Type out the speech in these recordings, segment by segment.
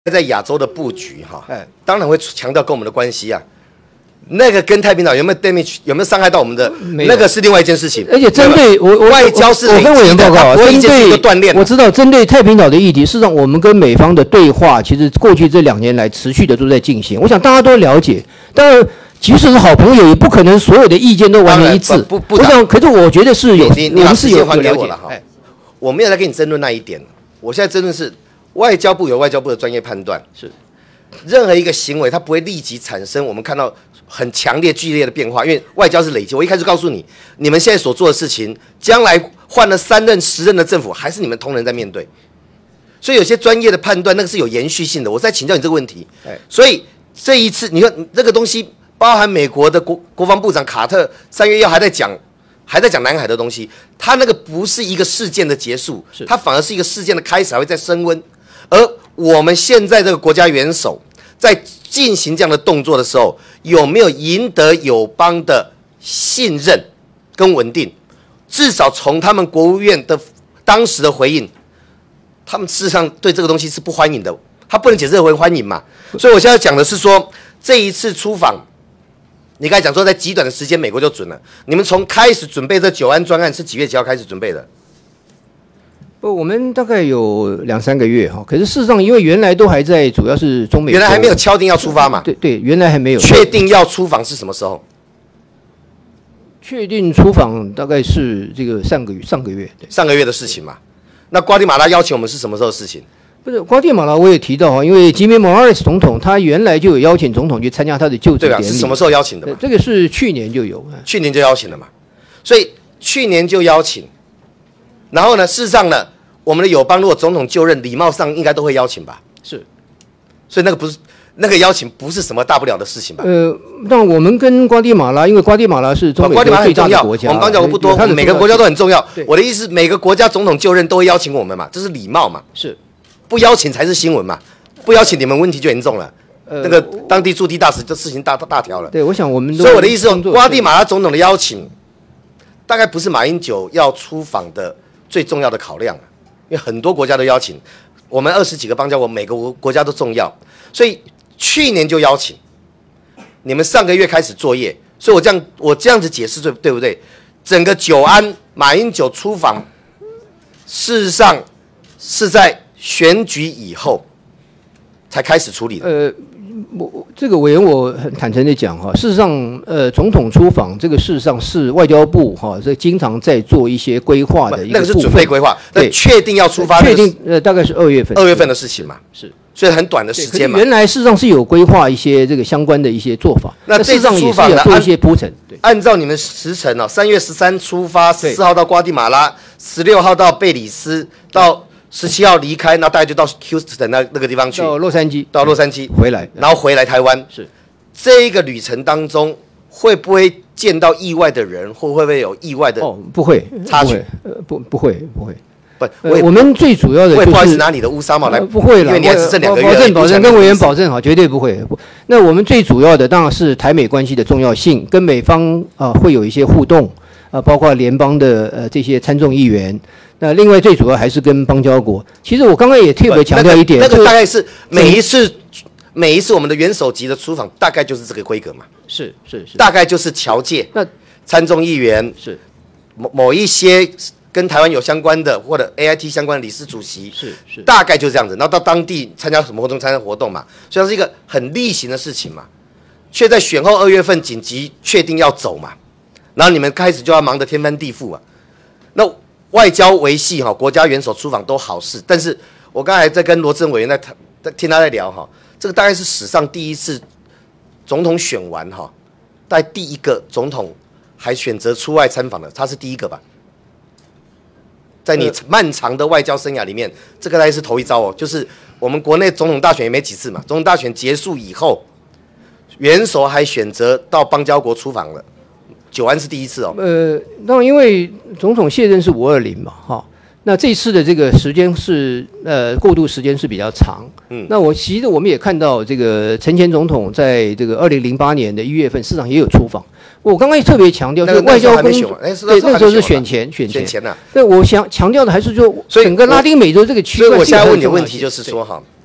在亚洲的布局哈，当然会强调跟我们的关系啊。那个跟太平岛有没有 damage， 有没有伤害到我们的，那个是另外一件事情。 而且针对外交是我跟委员报告，针对我知道针对太平岛的议题，事实上我们跟美方的对话，其实过去这2年来持续的都在进行。我想大家都了解，当然即使是好朋友，也不可能所有的意见都完全一致。我想，可是我觉得是有，我们是有了解了哈。 我没有来跟你争论那一点，我现在争论是外交部有外交部的专业判断，是任何一个行为它不会立即产生我们看到很强烈剧烈的变化，因为外交是累积。我一开始告诉你，你们现在所做的事情，将来换了3任10任的政府，还是你们同仁在面对。所以有些专业的判断，那个是有延续性的。我在请教你这个问题。所以这一次，你看这个东西，包含美国的国防部长卡特3月1号还在讲南海的东西，他那个不是一个事件的结束，它反而是一个事件的开始，还会再升温。而我们现在这个国家元首在进行这样的动作的时候，有没有赢得友邦的信任跟稳定？至少从他们国务院的当时的回应，他们事实上对这个东西是不欢迎的，他不能解释为欢迎嘛。所以我现在讲的是说，这一次出访，你刚才讲说在极短的时间美国就准了，你们从开始准备这9案专案是几月几号开始准备的？ 我们大概有2、3个月哈，可是事实上，因为原来都还在，主要是中美， 原来还没有敲定要出发嘛？ 对，原来还没有确定要出访是什么时候？ 确定出访大概是这个上个月，对， 上个月的事情嘛。那瓜地马拉邀请我们是什么时候的事情？ 不是瓜地马拉，我也提到哈，因为吉米·莫拉雷斯总统他原来就有邀请总统去参加他的就职典礼， 是什么时候邀请的嘛？ 这个是去年就有， 去年就邀请了嘛。所以去年就邀请。然后呢，事实上呢，我们的友邦如果总统就任，礼貌上应该都会邀请吧？ 是， 所以那个邀请不是什么大不了的事情吧？ 那我们跟瓜地马拉，因为瓜地马拉是中美最大的国家， 我们刚讲过不多，每个国家都很重要。我的意思是，每个国家总统就任都会邀请我们嘛，这是礼貌嘛？ 是， 不邀请才是新闻嘛？不邀请你们问题就严重了。那个当地驻地大使，这事情大条了。 对，我想我们所以我的意思是，瓜地马拉总统的邀请，大概不是马英九要出访的最重要的考量，因为很多国家都邀请，我们20几个邦交国，每个国家都重要，所以去年就邀请，你们上个月开始作业，所以我这样子解释对不对？整个9案马英九出访，事实上是在选举以后才开始处理的。 这个委员我很坦诚的讲哈，事实上，总统出访这个事实上是外交部哈，这经常在做一些规划的一个部分，那个是准备规划，对，确定要出发， 确定大概是2月份 ，2月份的事情嘛，是，所以很短的时间嘛。 原来事实上是有规划一些这个相关的一些做法， 那事实上也是要做一些铺陈。对， 按照你们时程哦，3月13出发，14号到瓜地马拉，16号到贝里斯，到17号离开，那大概就到 Houston 那个地方去， 到洛杉矶回来， 然后回来台湾。是这一个旅程当中，会不会见到意外的人，会不会有意外的？ 不会插曲， 不会。 不， 我们最主要的就是不好意思拿你的乌纱帽来， 不会了， 因为你还只剩2个月， 保证跟委员保证好，绝对不会。那我们最主要的当然是台美关系的重要性，跟美方会有一些互动包括联邦的这些参众议员。那另外最主要还是跟邦交国。其实我刚刚也特别强调一点， 那个大概是每一次我们的元首级的出访，大概就是这个规格嘛。是，大概就是侨界、参众议员是某一些跟台湾有相关的或者 AIT 相关的理事主席是，大概就是这样子。然后到当地参加什么活动，参加活动嘛，所以它是一个很例行的事情嘛。却在选后2月份紧急确定要走嘛，然后你们开始就要忙得天翻地覆啊。那外交维系哈，国家元首出访都好事，但是我刚才在跟罗志委员在听他在聊哈，这个大概是史上第一次总统选完哈，大概第一个总统还选择出外参访的，他是第一个吧？在你漫长的外交生涯里面，这个大概是头一遭哦。就是我们国内总统大选也没几次嘛，总统大选结束以后，元首还选择到邦交国出访了。9案是第一次哦。 那因为总统卸任是520嘛，哈，那这次的这个时间是过渡时间是比较长。那其实我们也看到这个陈前总统在这个2008年的1月份，市场也有出访。我刚刚也特别强调，就是外交工作，对，那时候是选前呐。 对，我想强调的还是说，整个拉丁美洲这个区块。 所以我现在问你的问题就是说哈，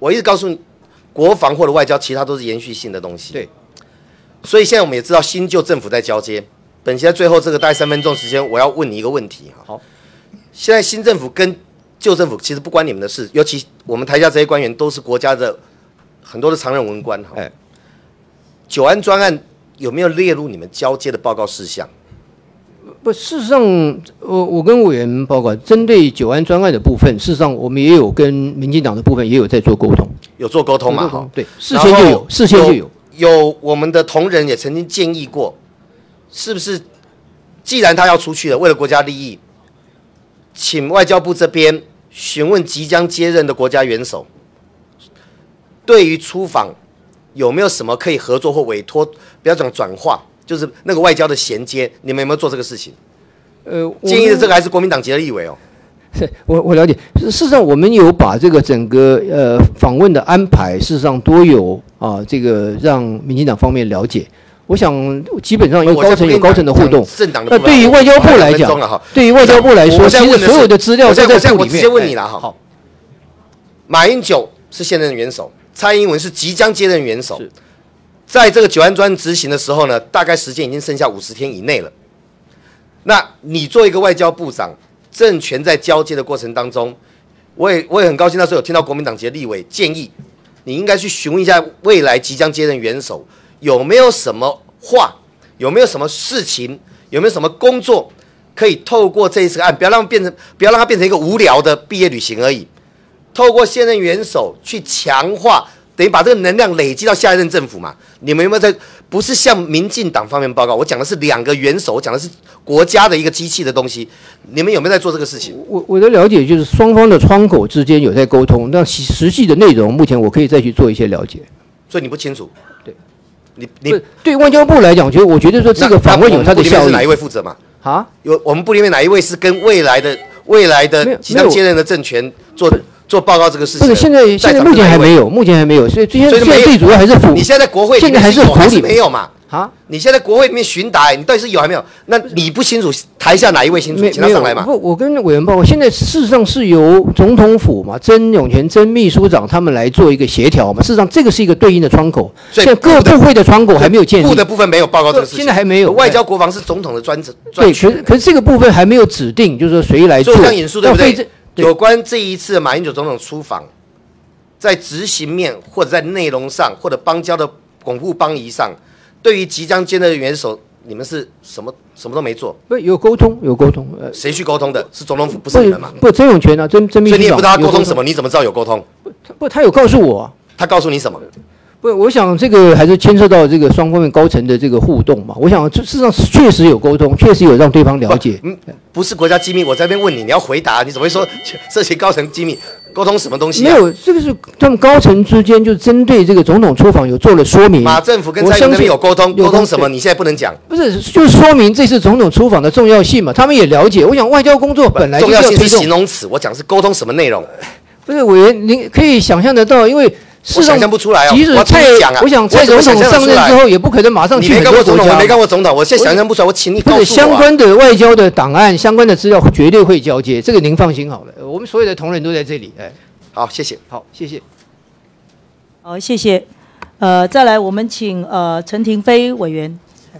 我一直告诉你，国防或者外交，其他都是延续性的东西。 对。 所以现在我们也知道新旧政府在交接。本席在最后这个大概3分钟时间，我要问你一个问题哈。 好。 现在新政府跟旧政府其实不关你们的事，尤其我们台下这些官员都是国家的很多的常任文官哈。9安专案有没有列入你们交接的报告事项？ 不，事实上，我跟委员报告，针对9安专案的部分，事实上我们也有跟民进党的部分也有在做沟通， 有做沟通嘛？ 对，事先就有，事先就有。 有我们的同仁也曾经建议过，是不是既然他要出去了，为了国家利益，请外交部这边询问即将接任的国家元首，对于出访有没有什么可以合作或委托，不要讲转化。就是那个外交的衔接，你们有没有做这个事情？建议的这个还是国民党籍的立委哦。 我了解，事实上我们有把这个整个访问的安排，事实上都有这个让民进党方面了解。我想基本上有高层的互动。那对于外交部来讲，对于外交部来说，其实所有的资料在部里面。 我直接问你了哈。好，马英九是现任元首，蔡英文是即将接任元首。在这个9安专案执行的时候呢，大概时间已经剩下50天以内了。那你做一个外交部长，政权在交接的过程当中，我也很高兴那时候有听到国民党籍的立委建议，你应该去询问一下未来即将接任元首有没有什么话，有没有什么事情，有没有什么工作可以透过这一次案，不要让它变成一个无聊的毕业旅行而已，透过现任元首去强化。等于把这个能量累积到下一任政府嘛？你们有没有在？不是向民进党方面报告，我讲的是2个元首，我讲的是国家的一个机器的东西。你们有没有在做这个事情？ 我的了解就是双方的窗口之间有在沟通，但实际的内容目前我可以再去做一些了解。 所以你不清楚？ 对， 你对外交部来讲，我觉得说这个访问有它的效益。 是哪一位负责嘛？ 啊？ 有我们部里面哪一位是跟未来的即将接任的政权做报告这个事情？ 不是，现在目前还没有，所以现在最主要还是府。 你现在在国会里面现在还是府里没有嘛？啊？你现在在国会里面询答，你到底是有还没有？那你不清楚，台下哪一位清楚？请他上来嘛。 不，我跟委员报告，现在事实上是由总统府嘛，曾永权曾秘书长他们来做一个协调嘛。事实上，这个是一个对应的窗口，现在各部会的窗口还没有建立。 部的部分没有报告这个事情， 现在还没有。 外交国防是总统的专职。 对，可是这个部分还没有指定，就是说谁来做。 所以我引述对不对？有关这一次马英九总统出访。在执行面或者在内容上，或者邦交的巩固邦谊上，对于即将接任的元首，你们是什么都没做？ 不，有沟通。 谁去沟通的？是总统府，不是你们吗？ 不，曾永权啊，曾秘书长。 所以你也不知道他沟通什么，你怎么知道有沟通？ 不，他有告诉我。 他告诉你什么？ 不，我想这个还是牵涉到这个双方面高层的这个互动嘛。我想事实上确实有沟通，确实有让对方了解。 不是国家机密，我在那边问你，你要回答，你怎么会说涉及高层机密？沟通什么东西？ 没有，这个是他们高层之间就针对这个总统出访有做了说明。 马政府跟蔡英文那边有沟通，沟通什么？你现在不能讲。 不是，就是说明这次总统出访的重要性嘛，他们也了解。我想外交工作本来就要重要性是形容词，我讲是沟通什么内容？ 不是委员，您可以想象得到，因为。 我想象不出来哦。 即使我想蔡总统上任之后，也不可能马上去很多国家。 你没干过总统，我没干过总统，我现在想象不出来。我请你告诉我。 相关的外交的档案、相关的资料绝对会交接，这个您放心好了。我们所有的同仁都在这里。 好，谢谢。 好，谢谢。 好，谢谢。再来，我们请陈亭妃委员。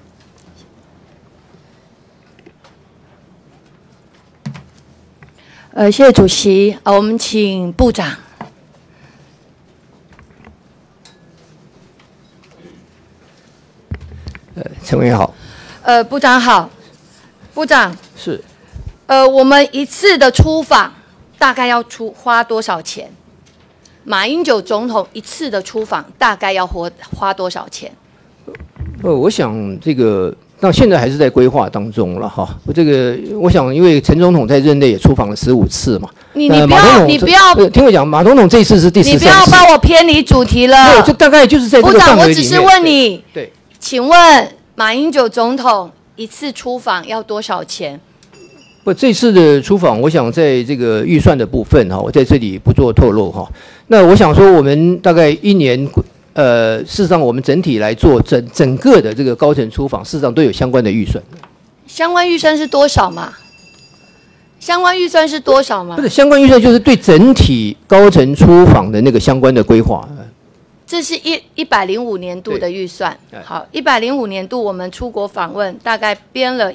谢谢主席。我们请部长。 陈委员好。 部长好。部长是。 我们一次的出访大概要花多少钱？马英九总统一次的出访大概要花多少钱？ 我想这个到现在还是在规划当中了哈。我想因为陈总统在任内也出访了15次嘛。 你不要听我讲，马总统这一次是第13次。 你不要把我偏离主题了。 没有，这大概就是在这个范围里面。部长， 我只是问你， 对， 请问马英九总统一次出访要多少钱？ 不，这次的出访，我想在这个预算的部分哈，我在这里不做透露哈。那我想说，我们大概1年，事实上我们整体来做整个的这个高层出访，事实上都有相关的预算。 相关预算是多少嘛？ 相关预算是多少吗？ 不是相关预算，就是对整体高层出访的那个相关的规划。 这是105年度的预算。好，105年度我们出国访问大概编了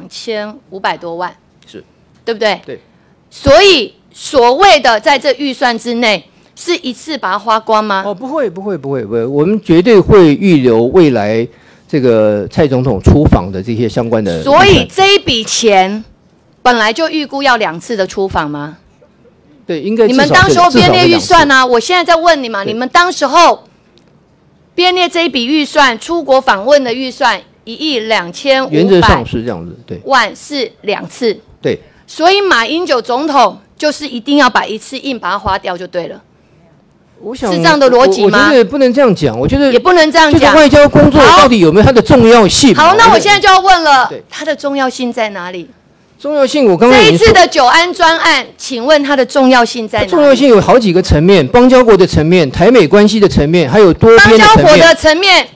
12500多万， 是， 对不对？ 对。 所以所谓的在这预算之内，是一次把它花光吗？ 哦，不会，我们绝对会预留未来这个蔡总统出访的这些相关的。 所以这一笔钱本来就预估要2次的出访吗？ 对，应该你们当时候编列预算啊，我现在在问你嘛，你们当时候编列这一笔预算，出国访问的预算12500， 原则上是这样子，对， 万是2次， 对， 所以马英九总统就是一定要把一次硬把它花掉就对了。 我想是这样的逻辑吗？ 我觉得不能这样讲，我觉得也不能这样讲。 这个外交工作到底有没有它的重要性？ 好，那我现在就要问了，它的重要性在哪里？ 重要性，我刚刚这一次的九安专案，请问它的重要性在哪里？ 重要性有好几个层面，邦交国的层面、台美关系的层面，还有多边的层面。 邦交国的层面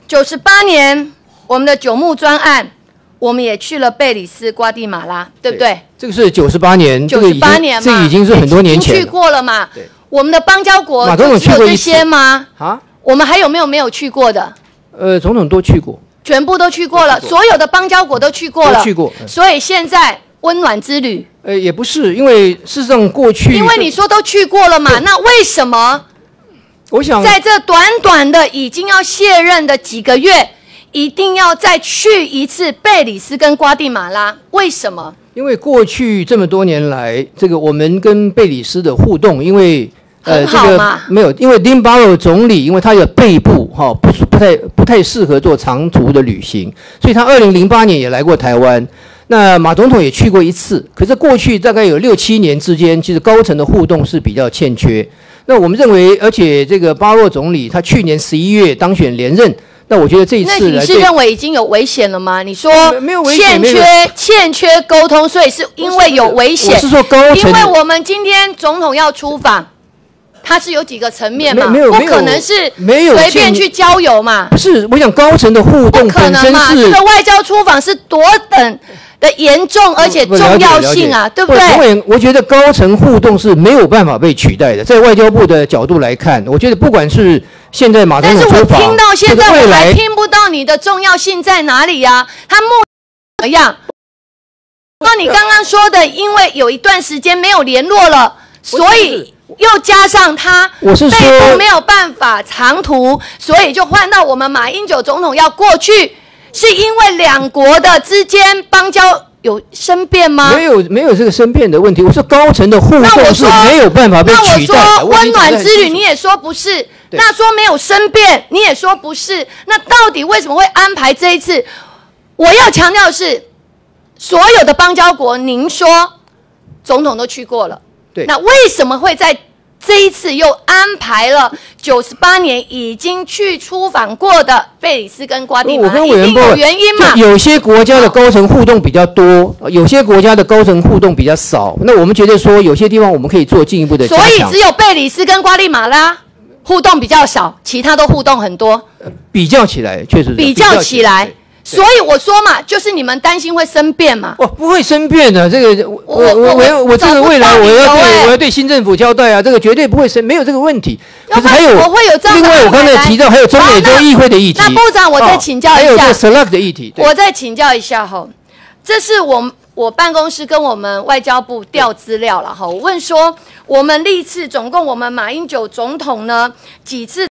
，98年我们的九牧专案，我们也去了贝里斯、瓜地马拉，对不对？ 这个是98年 ，98年嘛， 这已经是很多年前去过了嘛。我们的邦交国就只有这些吗？ 啊？ 我们还有没有去过的？ 总统都去过。 全部都去过了，所有的邦交国都去过了， 都去过。 所以现在温暖之旅， 也不是，因为事实上过去， 因为你说都去过了嘛，那为什么？ 我想在这短短的已经要卸任的几个月，一定要再去一次贝里斯跟瓜地马拉，为什么？ 因为过去这么多年来，这个我们跟贝里斯的互动，因为很好嘛， 没有，因为林巴罗总理，因为他的背部不太适合做长途的旅行，所以他2008年也来过台湾。那马总统也去过一次，可是过去大概有6、7年之间，其实高层的互动是比较欠缺。那我们认为，而且这个巴洛总理他去年11月当选连任，那我觉得这一次， 那你是认为已经有危险了吗？你说没有危险， 欠缺沟通，所以是因为有危险。 我是说高层， 因为我们今天总统要出访。它是有几个层面嘛？不可能是随便去交友嘛？ 不是，我想高层的互动本身是这个外交出访是多等的严重而且重要性啊，对不对？ 我觉得高层互动是没有办法被取代的。在外交部的角度来看，我觉得不管是现在马总统出访， 但是我听到现在我还听不到你的重要性在哪里呀？它目怎么样？那你刚刚说的，因为有一段时间没有联络了，所以。又加上他背部没有办法长途，所以就换到我们马英九总统要过去，是因为两国的之间邦交有生变吗？ 没有这个生变的问题。我说高层的互动是没有办法被取代的。 那我说温暖之旅，你也说不是。那说没有生变，你也说不是。那到底为什么会安排这一次？我要强调的是，所有的邦交国，您说总统都去过了。那为什么会在这一次又安排了98年已经去出访过的贝里斯跟瓜地马拉？一定有原因嘛？ 有些国家的高层互动比较多，有些国家的高层互动比较少。那我们觉得说，有些地方我们可以做进一步的加强。 所以只有贝里斯跟瓜地马拉互动比较少，其他都互动很多。 比较起来，确实比较起来。所以我说嘛，就是你们担心会生变嘛？ 不会生变的，这个我这个未来我要对新政府交代啊，这个绝对不会生，没有这个问题。可是还有我会有这样的。 另外我刚才提到还有中美洲议会的议题。 那部长，我再请教一下。 还有这 SELAC 的议题。 我再请教一下哈，这是我办公室跟我们外交部调资料了哈。我问说，我们历次总共我们马英九总统呢几次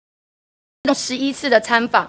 ？11次的参访。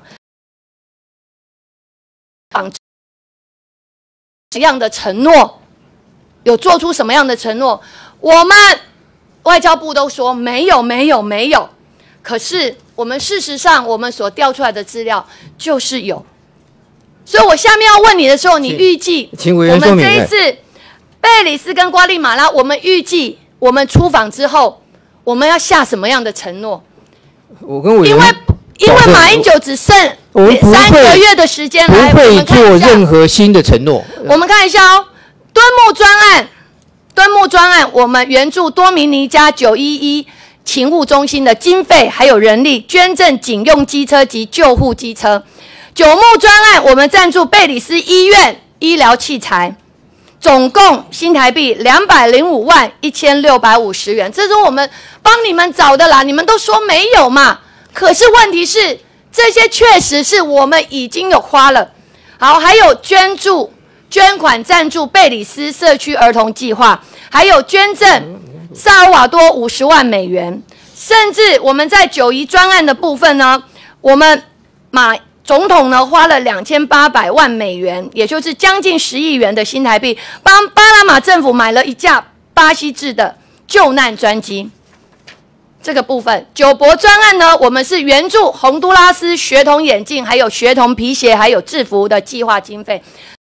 什么样的承诺？有做出什么样的承诺？我们外交部都说没有。可是我们事实上，我们所调出来的资料就是有。所以我下面要问你的时候，你预计我们这一次贝里斯跟瓜地马拉，我们预计我们出访之后，我们要下什么样的承诺？ 我跟委员因为马英九只剩3个月的时间来， 不会做任何新的承诺。 我们看一下哦，敦睦专案，我们援助多米尼加911勤务中心的经费还有人力，捐赠警用机车及救护机车。九牧专案，我们赞助贝里斯医院医疗器材。 总共新台币2051650元，这是我们帮你们找的啦。你们都说没有嘛？可是问题是，这些确实是我们已经有花了。好，还有捐款赞助贝里斯社区儿童计划，还有捐赠萨尔瓦多50万美元，甚至我们在9·1专案的部分呢，我们马总统呢花了2800万美元，也就是将近10亿元的新台币，帮巴拿马政府买了一架巴西制的救难专机。这个部分9博专案呢，我们是援助洪都拉斯学童眼镜、还有学童皮鞋、还有制服的计划经费。